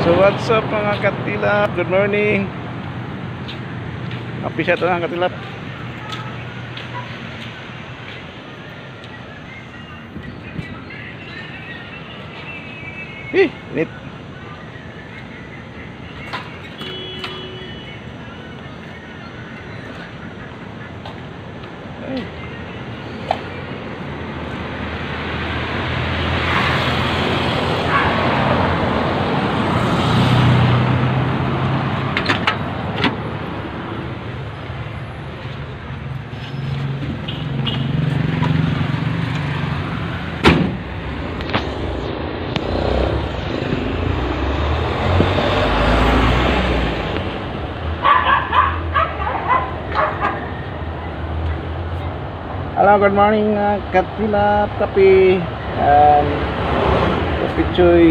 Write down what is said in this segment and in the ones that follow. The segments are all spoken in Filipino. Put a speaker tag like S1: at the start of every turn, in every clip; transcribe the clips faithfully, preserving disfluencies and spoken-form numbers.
S1: So what's up mga katilap? Good morning. Happy siya ito mga katilap. Eh, init. Ay. Hello, good morning uh, katilap, kape, and kape choy,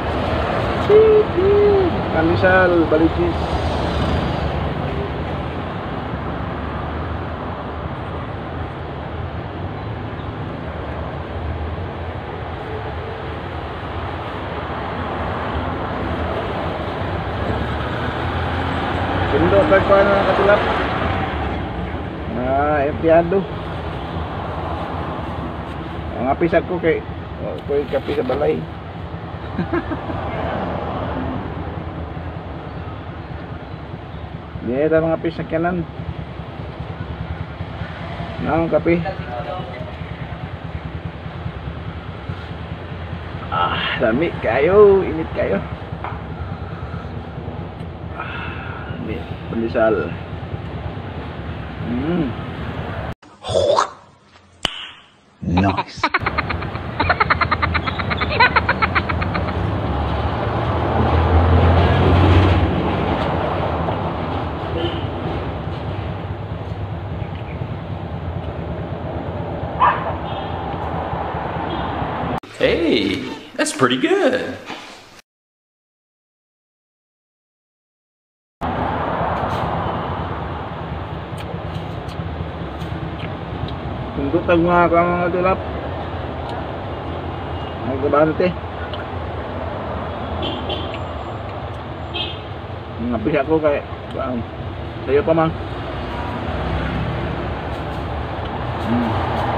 S1: kamisal, balikis. Sindo tagpuan mga katilap. Ah, empleyado. Ang apis ako kay oh, ko'y kape sa balay. Di ito mga apis sa kanan. Ang kape. Ah, dami kayo, init kayo. Ah, init, pandesal. Hmm. Nice.
S2: Hey, that's pretty good.
S1: Tundutag mga ka mga tulap. Nagbabante. Ngapis ako kay bang sayo pa mang. Hmm.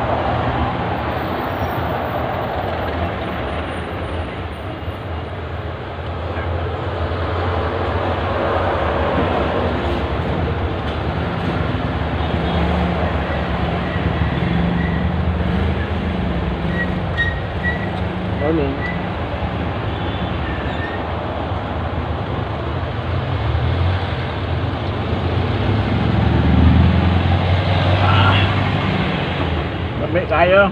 S1: Morning. Lamig tayo.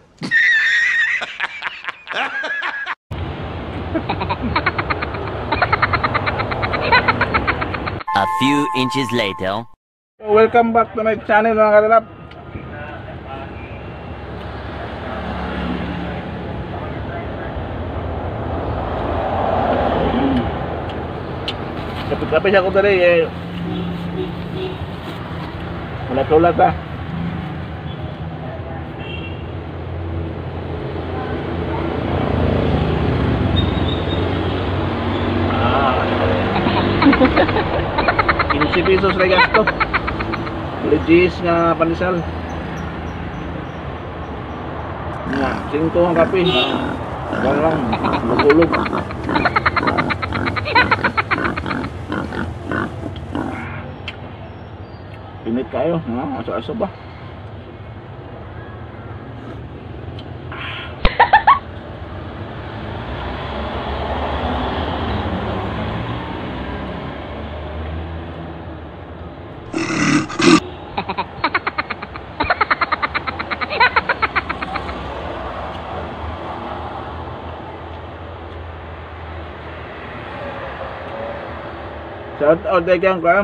S3: A few inches later.
S1: Welcome back to my channel mga katilap. Kapit-kapit ako tadi eh. Ulat-ulat ah. fifteen pesos na gasto. Legis nga pandesal. Nga, singko ang kape. Yan lang, magulog. Pinit kayo, ha? Aso-aso ba? Shout out again ka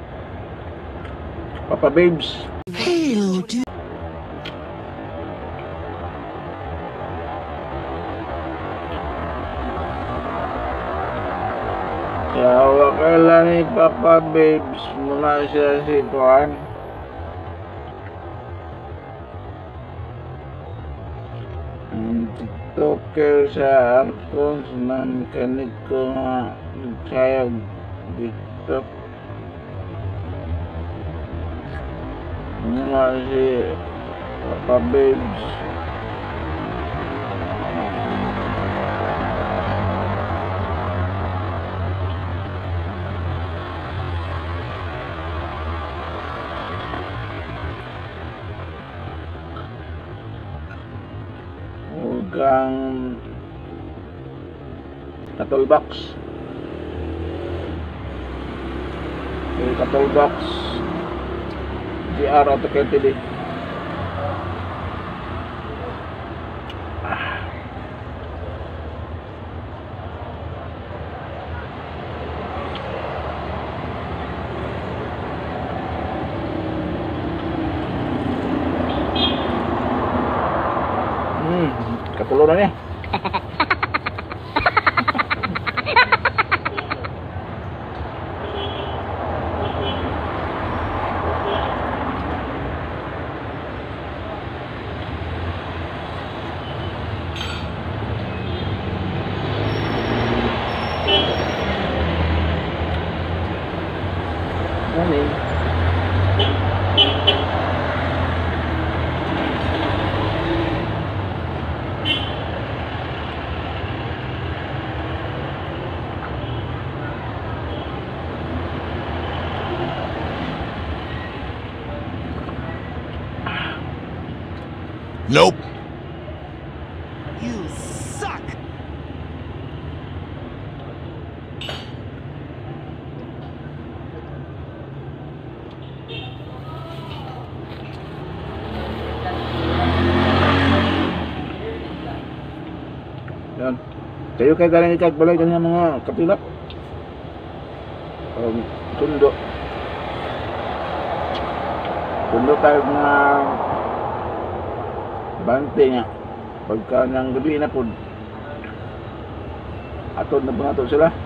S1: Papa Babes.
S3: Hello, dude.
S1: Yawa ka lang ni Papa Babes muna siya si Tuan. TikToker sa Arcons na mekaniko nga sayag TikTok. Ano nga si Papa Babes. Hugang Katulbox. Okay, Katulbox G R Auto Care T V. Ah. Hmm, katulo na niya. Morning.
S4: Nope.
S3: You suck!
S1: Yan. Kayo kay galing ikagbalay kanya mga kapilak. Um, sundo. Sundo tayo mga bante nga. Pagka ng gabi na po, atod na ba nato sila?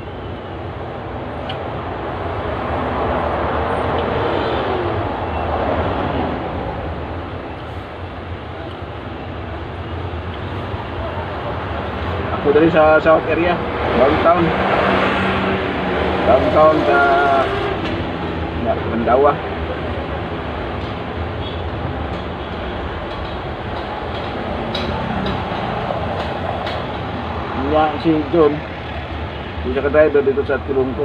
S1: Ako dari sa South area, downtown. Downtown sa ya, Mandawa. Yang si John, bisa ka driver dito sa Tilungko.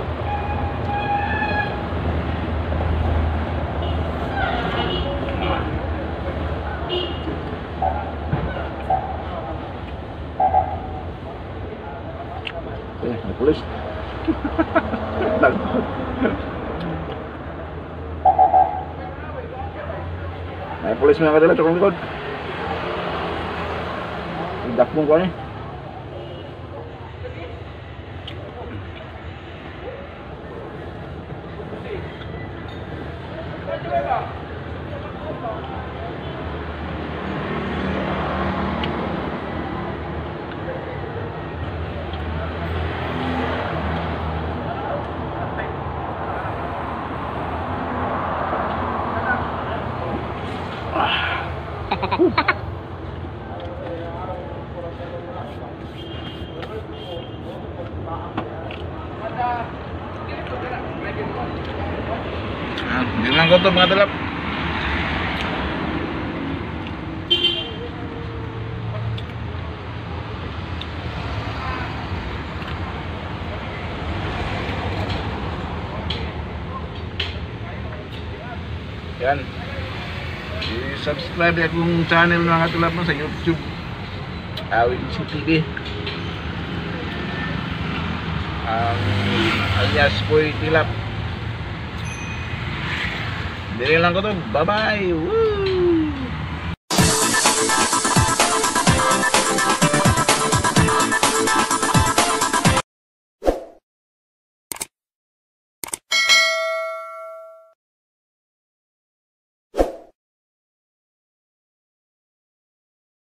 S1: Eh, may pulis. May pulis mga kadala, tukang likod. Dakmong ko ni. Hindi lang ko ito mga dalap. Yan. I-subscribe akong channel mga dalap mo sa YouTube. Awit C T V. Ang alias Boy Tilap. Dili lang ko to. Bye-bye. Woo!